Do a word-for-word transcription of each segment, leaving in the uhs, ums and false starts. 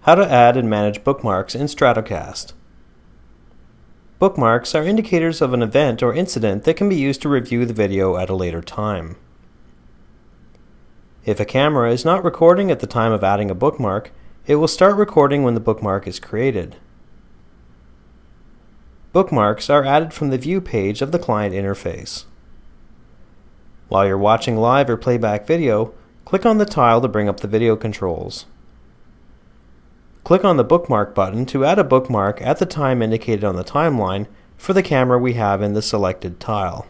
How to add and manage bookmarks in Stratocast. Bookmarks are indicators of an event or incident that can be used to review the video at a later time. If a camera is not recording at the time of adding a bookmark, it will start recording when the bookmark is created. Bookmarks are added from the View page of the client interface. While you're watching live or playback video, click on the tile to bring up the video controls. Click on the Bookmark button to add a bookmark at the time indicated on the timeline for the camera we have in the selected tile.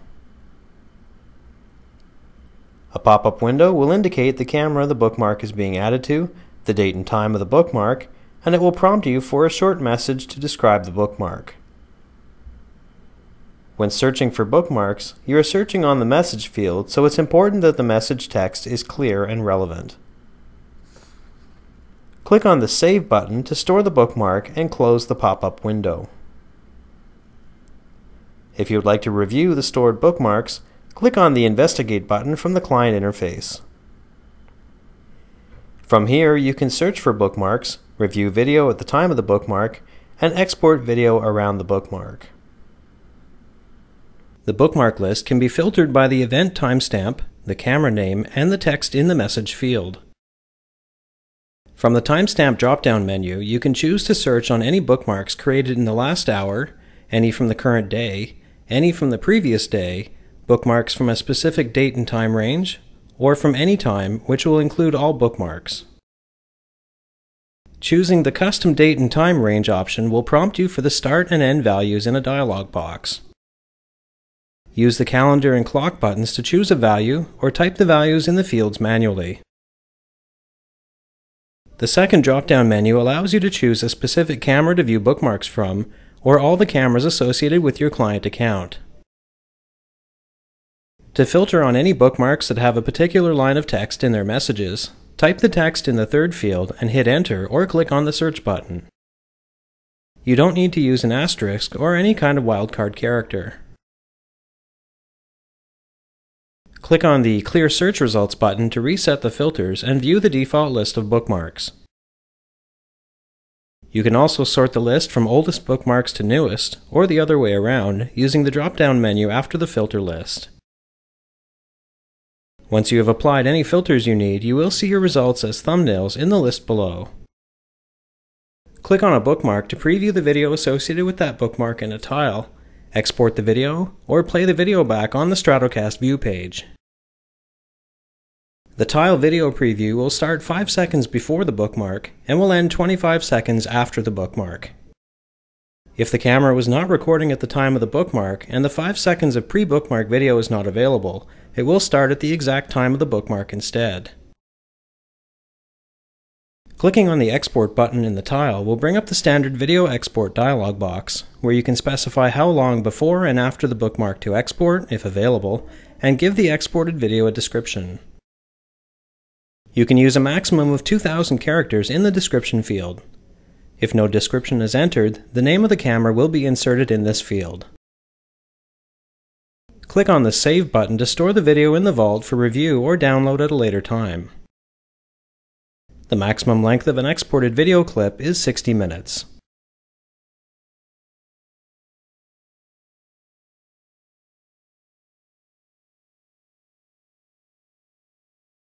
A pop-up window will indicate the camera the bookmark is being added to, the date and time of the bookmark, and it will prompt you for a short message to describe the bookmark. When searching for bookmarks, you are searching on the message field, so it's important that the message text is clear and relevant. Click on the Save button to store the bookmark and close the pop-up window. If you would like to review the stored bookmarks, click on the Investigate button from the client interface. From here, you can search for bookmarks, review video at the time of the bookmark, and export video around the bookmark. The bookmark list can be filtered by the event timestamp, the camera name, and the text in the message field. From the timestamp drop-down menu, you can choose to search on any bookmarks created in the last hour, any from the current day, any from the previous day, bookmarks from a specific date and time range, or from any time, which will include all bookmarks. Choosing the Custom Date and Time Range option will prompt you for the start and end values in a dialog box. Use the calendar and clock buttons to choose a value, or type the values in the fields manually. The second drop-down menu allows you to choose a specific camera to view bookmarks from, or all the cameras associated with your client account. To filter on any bookmarks that have a particular line of text in their messages, type the text in the third field and hit Enter or click on the Search button. You don't need to use an asterisk or any kind of wildcard character. Click on the Clear Search Results button to reset the filters and view the default list of bookmarks. You can also sort the list from oldest bookmarks to newest, or the other way around, using the drop-down menu after the filter list. Once you have applied any filters you need, you will see your results as thumbnails in the list below. Click on a bookmark to preview the video associated with that bookmark in a tile, export the video, or play the video back on the Stratocast View page. The tile video preview will start five seconds before the bookmark and will end twenty-five seconds after the bookmark. If the camera was not recording at the time of the bookmark and the five seconds of pre-bookmark video is not available, it will start at the exact time of the bookmark instead. Clicking on the Export button in the tile will bring up the standard Video Export dialog box, where you can specify how long before and after the bookmark to export, if available, and give the exported video a description. You can use a maximum of two thousand characters in the description field. If no description is entered, the name of the camera will be inserted in this field. Click on the Save button to store the video in the vault for review or download at a later time. The maximum length of an exported video clip is sixty minutes.